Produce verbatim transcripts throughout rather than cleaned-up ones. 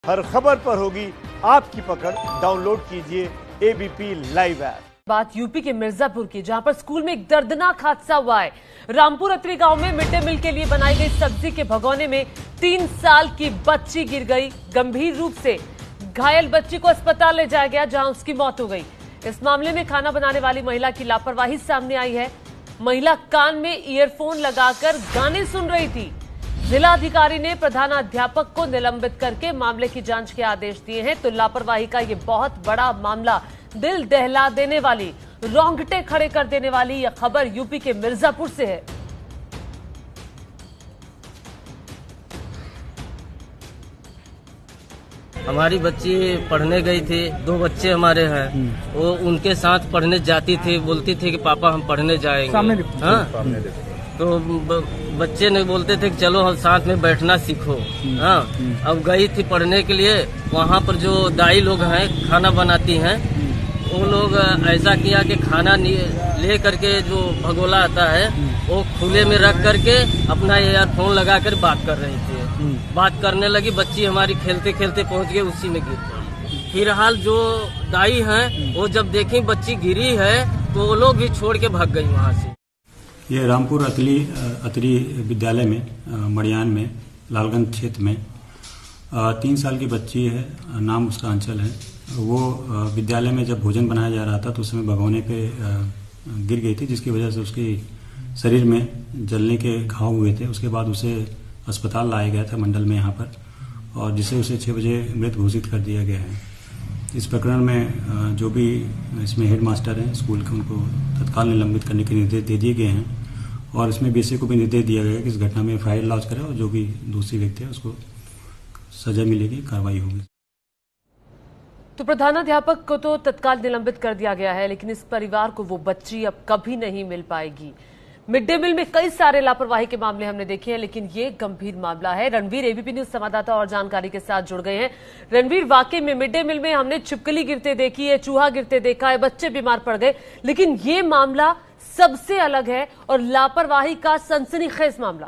हर खबर पर होगी आपकी पकड़। डाउनलोड कीजिए एबीपी लाइव ऐप। बात यूपी के मिर्जापुर की, जहां पर स्कूल में एक दर्दनाक हादसा हुआ है। रामपुर अतरी गांव में मिड डे मील के लिए बनाई गई सब्जी के भगोने में तीन साल की बच्ची गिर गई। गंभीर रूप से घायल बच्ची को अस्पताल ले जाया गया, जहां उसकी मौत हो गई। इस मामले में खाना बनाने वाली महिला की लापरवाही सामने आई है। महिला कान में ईयरफोन लगाकर गाने सुन रही थी। जिलाधिकारी ने प्रधानाध्यापक को निलंबित करके मामले की जांच के आदेश दिए हैं। तो लापरवाही का ये बहुत बड़ा मामला, दिल दहला देने वाली, रोंगटे खड़े कर देने वाली यह खबर यूपी के मिर्जापुर से है। हमारी बच्ची पढ़ने गई थी, दो बच्चे हमारे हैं, वो उनके साथ पढ़ने जाती थी, बोलती थी कि पापा हम पढ़ने जाएंगे। हाँ, तो बच्चे ने बोलते थे कि चलो हम साथ में बैठना सीखो। हाँ, अब गई थी पढ़ने के लिए, वहाँ पर जो दाई लोग हैं खाना बनाती हैं, वो लोग ऐसा किया कि खाना ले करके जो भगोला आता है वो खुले में रख करके अपना ईयरफोन लगा कर बात कर रही थी। बात करने लगी, बच्ची हमारी खेलते खेलते पहुंच गई, उसी में गिर गई। फिलहाल जो दाई हैं वो जब देखी बच्ची गिरी है तो वो लोग भी छोड़ के भाग गई वहाँ से। ये रामपुर अतली अतरी विद्यालय में मड़ियान में लालगंज क्षेत्र में तीन साल की बच्ची है, नाम उसका अंचल है। वो विद्यालय में जब भोजन बनाया जा रहा था तो उसमें भगोने पे गिर गई थी, जिसकी वजह से उसके शरीर में जलने के घाव हुए थे। उसके बाद उसे अस्पताल लाया गया था मंडल में यहाँ पर, और जिसे उसे छः बजे मृत घोषित कर दिया गया है। इस प्रकरण में जो भी इसमें हेडमास्टर हैं स्कूल के, उनको तत्काल निलंबित करने के निर्देश दे दिए गए हैं, और इसमें बीसी को भी निर्देश दिया गया है कि इस घटना में एफ आई आर लॉन्च करे और जो भी दूसरी व्यक्ति है उसको सजा मिलेगी, कार्रवाई होगी। तो प्रधानाध्यापक को तो तत्काल निलंबित कर दिया गया है, लेकिन इस परिवार को वो बच्ची अब कभी नहीं मिल पाएगी। मिड डे मील में कई सारे लापरवाही के मामले हमने देखे हैं, लेकिन ये गंभीर मामला है। रणवीर एबीपी न्यूज संवाददाता और जानकारी के साथ जुड़ गए हैं। रणवीर, वाकई में मिड डे मील में हमने छिपकली गिरते देखी है, चूहा गिरते देखा है, बच्चे बीमार पड़ गए, लेकिन ये मामला सबसे अलग है और लापरवाही का सनसनीखेज मामला।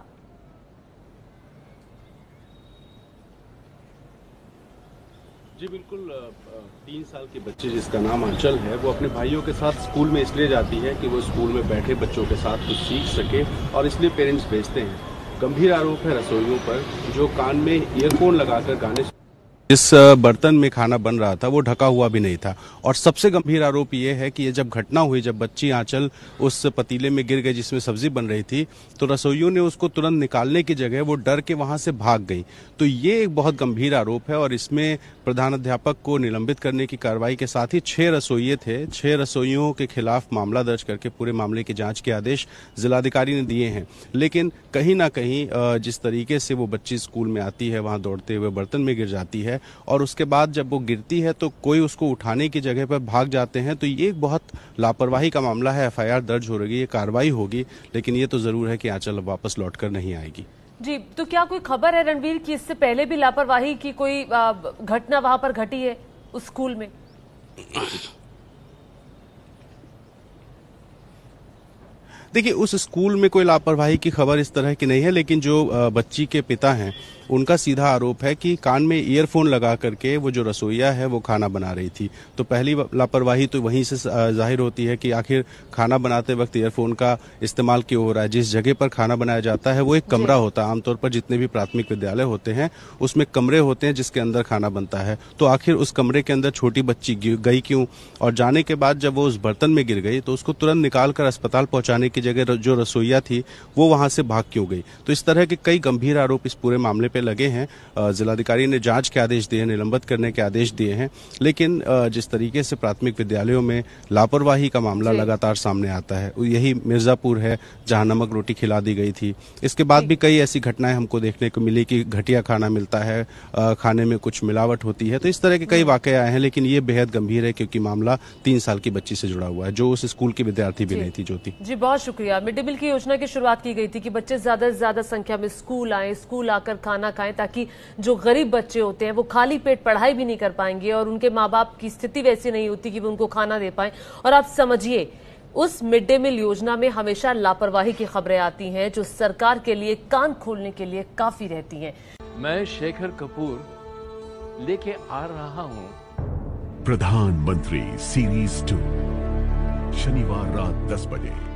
जी बिल्कुल, तीन साल के बच्चे जिसका नाम अंचल है, वो अपने भाइयों के साथ स्कूल में इसलिए जाती है कि वो स्कूल में बैठे बच्चों के साथ कुछ सीख सके, और इसलिए पेरेंट्स भेजते हैं। गंभीर आरोप है रसोइयों पर, जो कान में ईयरफोन लगाकर गाने, जिस बर्तन में खाना बन रहा था वो ढका हुआ भी नहीं था। और सबसे गंभीर आरोप ये है कि ये जब घटना हुई, जब बच्ची आंचल उस पतीले में गिर गई जिसमें सब्जी बन रही थी, तो रसोइयों ने उसको तुरंत निकालने की जगह वो डर के वहां से भाग गई। तो ये एक बहुत गंभीर आरोप है, और इसमें प्रधानाध्यापक को निलंबित करने की कार्रवाई के साथ ही छह रसोइये थे, छह रसोइयों के खिलाफ मामला दर्ज करके पूरे मामले की जांच के आदेश जिलाधिकारी ने दिए हैं। लेकिन कहीं ना कहीं जिस तरीके से वो बच्ची स्कूल में आती है, वहां दौड़ते हुए बर्तन में गिर जाती है, और उसके बाद जब वो गिरती है तो कोई उसको उठाने की जगह पर भाग जाते हैं, तो ये एक बहुत लापरवाही का मामला है। एफ आई आर दर्ज हो रही है, कार्रवाई होगी, लेकिन ये तो जरूर है कि आंचल वापस लौटकर नहीं आएगी। जी, तो क्या कोई खबर है रणवीर कि इससे पहले भी लापरवाही की कोई घटना वहां पर घटी है उस स्कूल में? देखिए, उस स्कूल में कोई लापरवाही की खबर इस तरह की नहीं है, लेकिन जो बच्ची के पिता हैं उनका सीधा आरोप है कि कान में ईयरफोन लगा करके वो जो रसोइया है वो खाना बना रही थी। तो पहली लापरवाही तो वहीं से जाहिर होती है कि आखिर खाना बनाते वक्त ईयरफोन का इस्तेमाल क्यों हो रहा है। जिस जगह पर खाना बनाया जाता है वो एक कमरा होता है, आमतौर पर जितने भी प्राथमिक विद्यालय होते हैं उसमें कमरे होते हैं जिसके अंदर खाना बनता है। तो आखिर उस कमरे के अंदर छोटी बच्ची गई क्यों, और जाने के बाद जब वो उस बर्तन में गिर गई तो उसको तुरंत निकाल कर अस्पताल पहुंचाने की जगह जो रसोइया थी वो वहां से भाग क्यों गई। तो इस तरह के कई गंभीर आरोप इस पूरे मामले पे लगे हैं। जिलाधिकारी ने जांच के आदेश दिए, निलंबित करने के आदेश दिए हैं, लेकिन जिस तरीके से प्राथमिक विद्यालयों में लापरवाही का मामला लगातार सामने आता है, यही मिर्जापुर है जहां नमक रोटी खिला दी गई थी। इसके बाद भी कई ऐसी घटनाएं हमको देखने को मिली कि घटिया खाना मिलता है, खाने में कुछ मिलावट होती है। तो इस तरह के कई वाकये आए हैं, लेकिन ये बेहद गंभीर है क्योंकि मामला तीन साल की बच्ची से जुड़ा हुआ है, जो उस स्कूल की विद्यार्थी भी नहीं थी। ज्योति जी, बहुत शुक्रिया। मिड डे मील की योजना की शुरुआत की गई थी कि बच्चे ज्यादा से ज्यादा संख्या में स्कूल आए, स्कूल आकर खाना खाएं, ताकि जो गरीब बच्चे होते हैं वो खाली पेट पढ़ाई भी नहीं कर पाएंगे और उनके माँ बाप की स्थिति वैसी नहीं होती कि वो उनको खाना दे पाएं। और आप समझिए, उस मिड डे मील योजना में हमेशा लापरवाही की खबरें आती हैं, जो सरकार के लिए कान खोलने के लिए काफी रहती हैं। मैं शेखर कपूर लेके आ रहा हूं प्रधानमंत्री सीरीज टू, शनिवार रात दस बजे।